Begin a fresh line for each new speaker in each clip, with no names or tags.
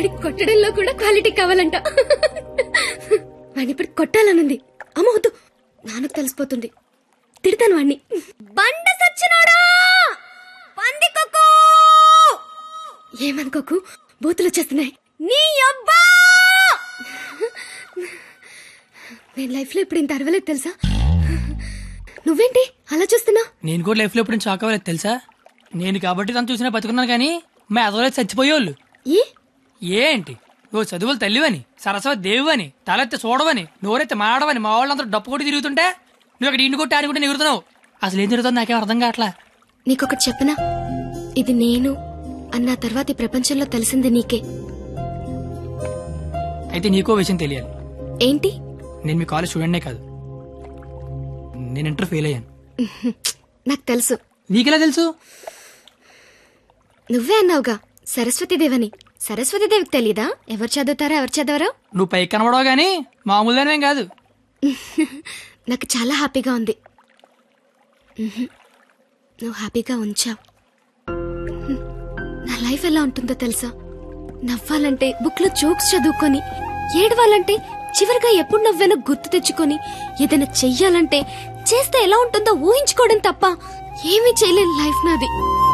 వాడిని కొట్టడంలో కూడా క్వాలిటీ కావాలంట. వాడిని ఇప్పుడు కొట్టాలనుంది. అమ్మ వద్దు, నాన్నకు తెలిసిపోతుంది. తిడతాను వాడిని. బండ సచ్చినాడా, పందికొక్కు. ఏమనుకోకు, బూతులు వచ్చేస్తున్నాయి. నీ అబ్బా, నేను లైఫ్ లో ఇప్పుడు ఇంత అరవలేదు తెలుసా. నువ్వేంటి అలా చూస్తున్నా?
నేను కూడా లైఫ్ లో ఇప్పుడు షాక్ అవ్వలేదు తెలుసా. నేను కాబట్టి తను చూసినా బతుకున్నాను, కానీ మా అదవలేదు చచ్చిపోయేవాళ్ళు. ఏంటి ఓ చదువులు తల్లివని, సరస్వతి దేవువని, తలెత్తి చూడవని, నోరెత్తి మాడవని మా వాళ్ళందరూ డప్పు కొట్టి తిరుగుతుంటే నువ్వు అక్కడ ఇంటి కొట్టి ఆడుకుంటే ఎగురుతున్నావు. అసలు ఏం జరుగుతుంది నాకేం అర్థం కావట్లా.
నీకొకటి చెప్పనా, ఇది నేను అన్న తర్వాత ఈ ప్రపంచంలో తెలిసింది నీకే.
అయితే నీకో విషయం తెలియాలి.
ఏంటి?
నేను మీ కాలేజ్ స్టూడెంట్నే కాదు, నేను ఇంటర్ ఫెయిల్ అయ్యాను.
నాకు తెలుసు.
నీకెలా తెలుసు?
నువ్వే అన్నావుగా సరస్వతీదేవని. సరస్వతీదేవికి తెలీదా ఎవరు చదువుతారా ఎవరు చదవరా?
నువ్వు పైకి కనబడవు గానీ మామూలుగానేం కాదు.
నాకు చాలా హ్యాపీగా ఉంది. నువ్వు హ్యాపీగా ఉంచావు. నా లైఫ్ ఎలా ఉంటుందో తెలుసా? నవ్వాలంటే బుక్ లో జోక్స్ చదువుకొని, ఏడవాలంటే చివరిగా ఎప్పుడు నవ్వానో గుర్తు తెచ్చుకొని, ఏదైనా చెయ్యాలంటే చేస్తే ఎలా ఉంటుందో ఊహించుకోవడం తప్ప ఏమీ చేయలేని లైఫ్ నాది.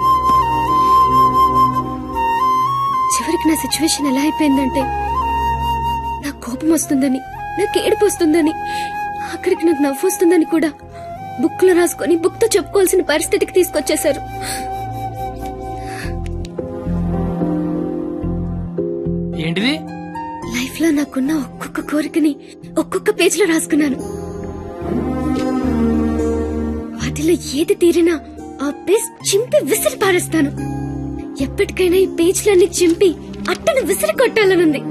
చివరికి నా సిచ్యువేషన్ ఎలా అయిపోయిందంటే, నాకు కోపం వస్తుందని, నాకు ఏడుపు వస్తుందని, అక్కడికి నాకు నవ్వు వస్తుందని కూడా బుక్ లో రాసుకొని బుక్ తో చెప్పుకోవాల్సిన పరిస్థితికి తీసుకొచ్చేశారు.
ఏంటిది?
లైఫ్ లో నాకున్న ఒక్కొక్క కోరికని ఒక్కొక్క పేజ్ లో రాసుకున్నాను. వాటిలో ఏది తీరినా ఆ పేజ్ చింపి విసిరి పారేస్తాను. ఎప్పటికైనా ఈ పేజ్లన్నీ చింపి అట్టను విసిరి కొట్టాలనుంది.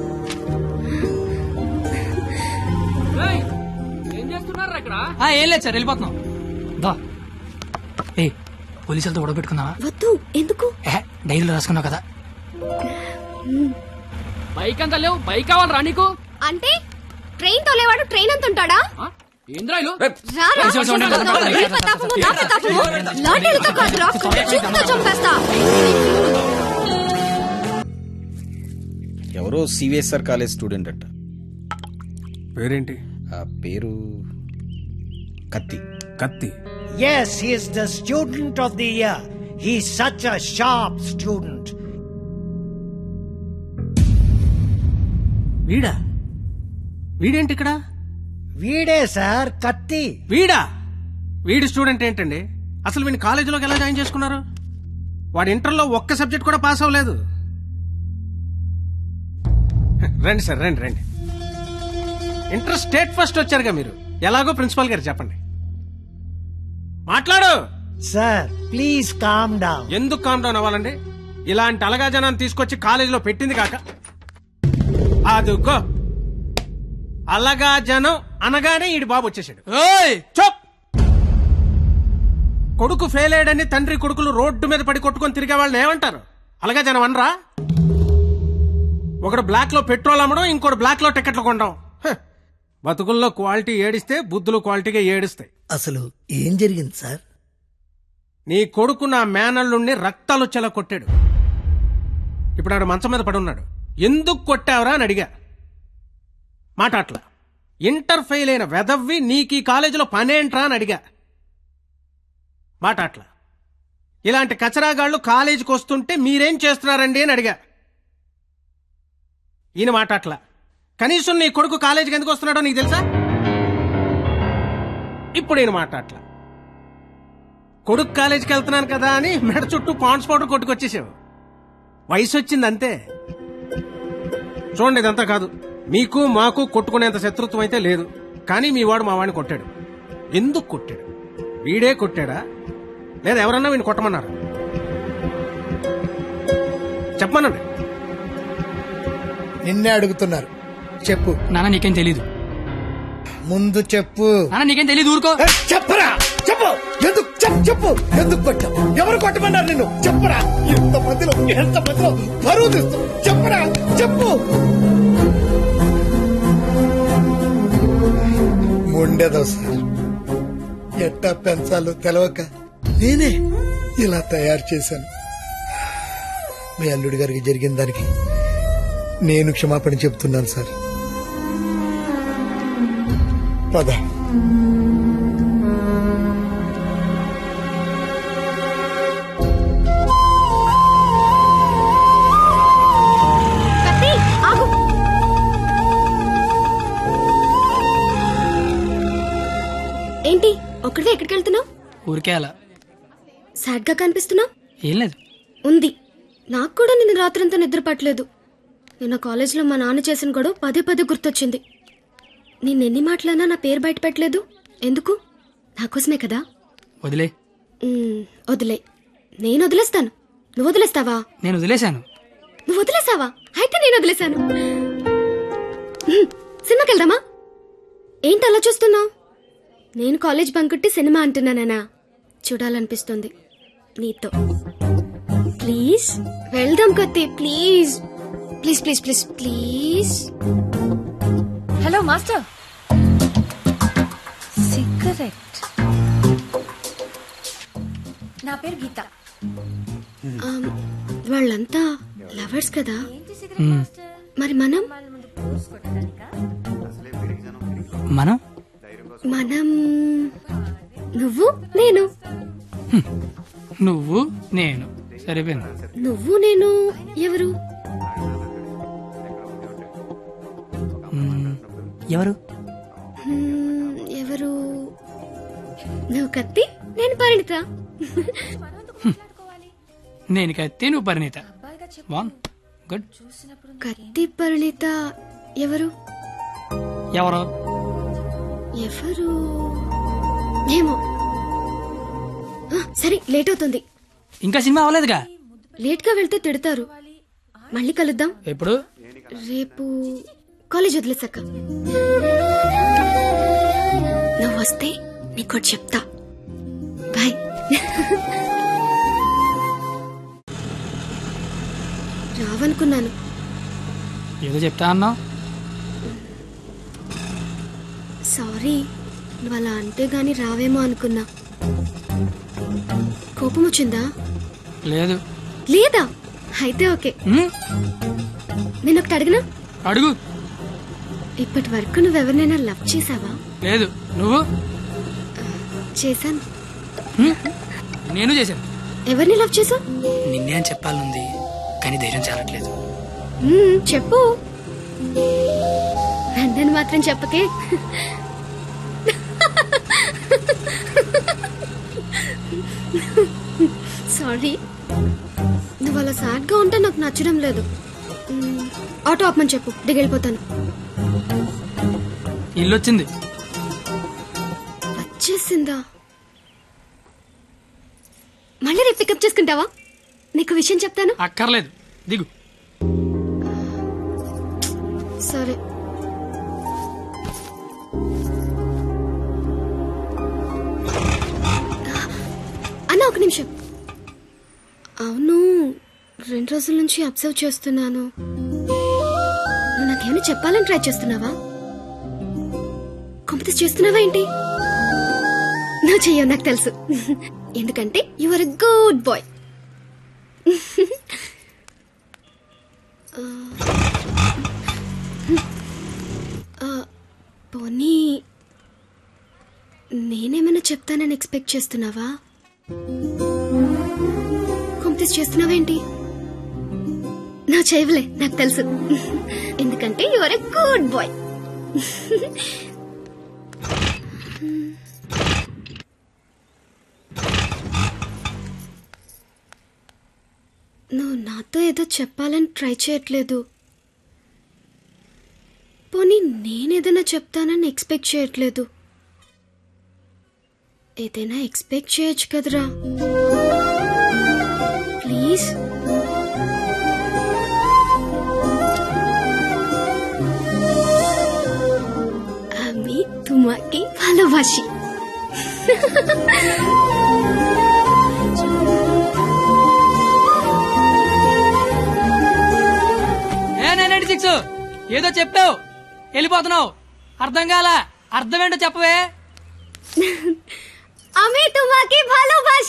ఏం లేదు సార్, వెళ్ళిపోతున్నాం. పోలీసులతో గొడవ పెట్టుకున్నావా?
వద్దు. ఎందుకు?
డైరీలో రాసుకున్నావు కదా.
బైక్ అంతా లేవు, బైక్ కావాలరా నీకు?
అంటే ట్రైన్ తోలేవాడు ట్రైన్ అంత ఉంటాడా?
ఏంద్రాయిలు
ఎవరో సివిఎస్ఆర్ కాలేజ్ స్టూడెంట్ అంట.
పేరేంటి?
ఆ పేరు కత్తి.
కత్తి.
Yes, he is the student of the year. He is such a sharp student.
వీడా? వీడేంటి ఇక్కడ?
వీడే సార్, కత్తి.
వీడా? వీడి స్టూడెంట్ ఏంటండి? అసలు వీడిని కాలేజీలోకి ఎలా జాయిన్ చేసుకున్నారు? వాడి ఇంటర్లో ఒక్క సబ్జెక్ట్ కూడా పాస్ అవ్వలేదు. రండి సార్, రండి రండి. ఇంటర్ స్టేట్ ఫస్ట్ వచ్చారుగా మీరు, ఎలాగో ప్రిన్సిపాల్ గారు చెప్పండి. మాట్లాడు
సార్. Please calm down.
ఎందుకు కామ్ డౌన్ అవ్వాలండి? ఇలాంటి అలగా జనాన్ని తీసుకొచ్చి కాలేజీలో పెట్టింది కాక అదుకో అలగా జనం అనగానే ఈడి బాబు వచ్చేసాడు. చోప్! కొడుకు ఫెయిల్ అయ్యాడని తండ్రి కొడుకులు రోడ్డు మీద పడి కొట్టుకొని తిరిగే వాళ్ళని ఏమంటారు? అలగా జనం అనరా? ఒకడు బ్లాక్ లో పెట్రోల్ అమ్మడం, ఇంకోటి బ్లాక్ లో టికెట్లు కొనడం. బతుకుల్లో క్వాలిటీ ఏడిస్తే బుద్ధులు క్వాలిటీగా ఏడుస్తాయి.
అసలు ఏం జరిగింది సార్?
నీ కొడుకు నా మేనల్లుణ్ణి రక్తాలు వచ్చేలా కొట్టాడు. ఇప్పుడు ఆడు మంచం మీద పడున్నాడు. ఎందుకు కొట్టావరా అని అడిగా. మాట అట్లా. ఇంటర్ ఫెయిల్ అయిన వెదవ్వి నీకు ఈ కాలేజీలో పనేంట్రా అని అడిగా. మాట అట్లా. ఇలాంటి కచరాగాళ్లు కాలేజీకి వస్తుంటే మీరేం చేస్తున్నారండి అని అడిగా. ఈయన మాట అట్లా. కనీసం నీ కొడుకు కాలేజీకి ఎందుకు వస్తున్నాడో నీకు తెలుసా? ఇప్పుడు ఈయన మాట అట్లా. కొడుకు కాలేజీకి వెళ్తున్నాను కదా అని మెడ చుట్టూ పాండ్స్ పౌడర్ కొట్టుకొచ్చేసావు. వయసు వచ్చింది అంతే. చూడండి, ఇదంతా కాదు. మీకు మాకు కొట్టుకునేంత శత్రుత్వం అయితే లేదు, కానీ మీ వాడు మా వాడిని కొట్టాడు. ఎందుకు కొట్టాడు? వీడే కొట్టాడా లేదా ఎవరన్నా వీడిని కొట్టమన్నారా? చెప్పమనండి.
నిన్నే అడుగుతున్నారు, చెప్పు.
నాన్న నీకేం తెలీదు.
ముందు చెప్పు.
నాన్న నీకేం తెలీదు, ఊరుకో.
చెప్పరా, చెప్పు. ఎందుకు చెప్పు. ఎందుకు కొట్టావు? ఎవరు కొట్టమన్నారు నిన్ను? చెప్పరా. ఎంత మందిలో బరువు తీస్తావు? చెప్పరా, చెప్పు. ఉండేదో సార్, ఎట్టా పెంచాలో తెలవక నేనే ఇలా తయారు చేశాను. మీ అల్లుడి గారికి జరిగిన దానికి నేను క్షమాపణ చెప్తున్నాను సార్. పద.
ఏంటి ఒక్కడే ఎక్కడికి వెళ్తున్నావు?
ఊరికే అలా.
సాడ్ గా కనిపిస్తున్నావు.
ఏం లేదు.
ఉంది. నాకు కూడా నిన్న రాత్రంతా నిద్ర పట్టలేదు. నిన్న కాలేజీలో మా నాన్న చేసిన గొడవ పదే పదే గుర్తొచ్చింది. నిన్నెన్ని మాటలన్నా నా పేరు బయట పెట్టలేదు. ఎందుకు? నాకోసమే కదా.
వదిలే.
వదిలే. నేను వదిలేస్తాను. నువ్వు వదిలేస్తావా?
నేను వదిలేశాను.
నువ్వు వదిలేసావా? అయితే నేను వదిలేశాను. సినిమాకి వెళ్దామా? ఏంటి అలా చూస్తున్నావు? నేను కాలేజ్ బంకుట్టి సినిమా అంటున్నానా? చూడాలనిపిస్తుంది నీతో. ప్లీజ్ వెళ్దాం కత్తి. Please please please please please.
Hello master. Cigarette. నా పేరు గీత.
వాళ్ళంతా లవర్స్ కదా. మరి మనం
మనం
మనం నువ్వు నేను.
నువ్వు నేను సరిపోయింది.
నువ్వు నేను ఎవరు?
ఎవరు?
ఎవరు? నువ్వు కత్తి, నేను పరిణిత.
నేను కత్తి, నువ్వు పరిణిత. గుడ్.
కత్తి పరిణిత ఎవరు?
ఎవరు?
ఎవరు ఏమో. సరే, లేట్ అవుతుంది.
ఇంకా సినిమా అవ్వలేదుగా.
లేట్ గా వెళ్తే తిడతారు. మళ్ళీ కలుద్దాం.
ఎప్పుడు?
రేపు కాలేజ్ వదిలేసాక. నువ్వు వస్తే నీకు చెప్తా. బాయ్. రావనుకున్నాను.
ఏదో చెప్తా అన్నావు.
సారీ, నువ్వు అలా అంటే గాని రావేమో అనుకున్నా. కోపం వచ్చిందా?
లేదు.
లేదా? అయితే ఓకే. నేను ఒకటి అడిగినా?
అడుగు.
ఇప్పటి వరకు నువ్వెవరినైనా లవ్ చేసావా?
లేదు. నువ్వు?
చేశాను.
నేను చేశాను.
ఎవరిని లవ్ చేసావు?
నిన్నే అని చెప్పాలనుంది, కానీ ధైర్యం చాలట్లేదు.
చెప్పు. నన్ను మాత్రం చెప్పకే. సారీ. నువ్వు అలా సాడ్ గా ఉంటే నాకు నచ్చడం లేదు. ఆటో ఆపమని చెప్పు, దిగెళ్ళిపోతాను.
ఇల్లు వచ్చింది.
వచ్చేసిందా? మళ్ళీ రేపు పికప్ చేసుకుంటావా? నీకు విషయం చెప్తాను.
అక్కర్లేదు, దిగు.
సరే. అన్న, ఒక నిమిషం. అవును, 2 రోజుల నుంచి అబ్జర్వ్ చేస్తున్నాను. నువ్వు నాకేమైనా చెప్పాలని ట్రై చేస్తున్నావా? కాంపిటీస్ చేస్తున్నావా ఏంటి? నువ్వు చెయ్యవు, నాకు తెలుసు. ఎందుకంటే you are a good boy. పోనీ నేనేమైనా చెప్తానని ఎక్స్పెక్ట్ చేస్తున్నావా? కాంపిటీస్ చేస్తున్నావేంటి? నువ్వు చేయవులే, నాకు తెలుసు. ఎందుకంటే you are a good boy. నువ్వు నాతో ఏదో చెప్పాలని ట్రై చేయట్లేదు. పోనీ నేనేదైనా చెప్తానని ఎక్స్పెక్ట్ చేయట్లేదు. ఏదైనా ఎక్స్పెక్ట్ చేయొచ్చు కదరా. ప్లీజ్. আমি তোমাকে ভালোবাসি.
ఏదో చెప్తావు, వెళ్ళిపోతున్నావు. అర్థం కాలా? అర్థం ఏంటో చెప్పవే.
আমি তোমাকে ভালোবাসি.